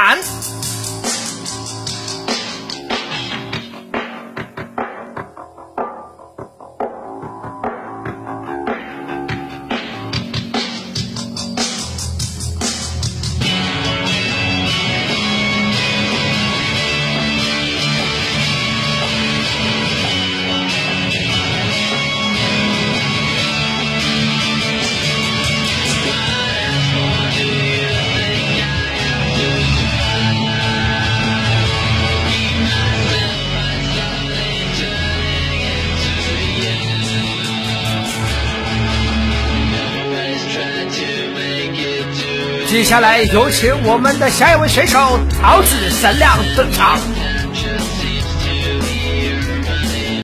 看。接下来有请我们的下一位选手桃子神亮登场。